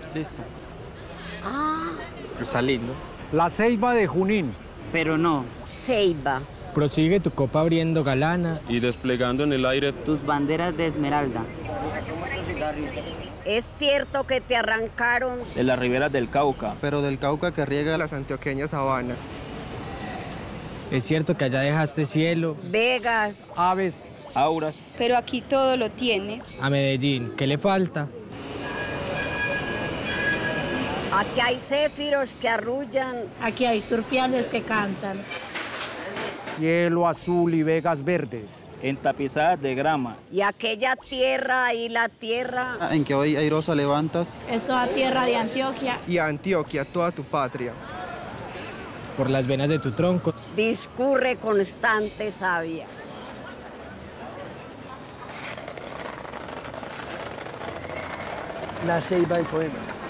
Listo. Ah, Está lindo. La Ceiba de Junín. Pero no. Ceiba. Prosigue tu copa abriendo galana. Y desplegando en el aire Tus banderas de esmeralda. ¿Es cierto que te arrancaron? De las riberas del Cauca. Pero del Cauca que riega las antioqueñas Sabana. Es cierto que allá dejaste cielo. Vegas. Aves. Auras. Pero aquí todo lo tienes. A Medellín, ¿qué le falta? Aquí hay céfiros que arrullan. Aquí hay turpiales que cantan. Cielo azul y vegas verdes. Entapizadas de grama. Y aquella tierra y la tierra. En que hoy airosa levantas. Esto a tierra de Antioquia. Y a Antioquia, toda tu patria. Por las venas de tu tronco. Discurre constante savia. La Ceiba del poema.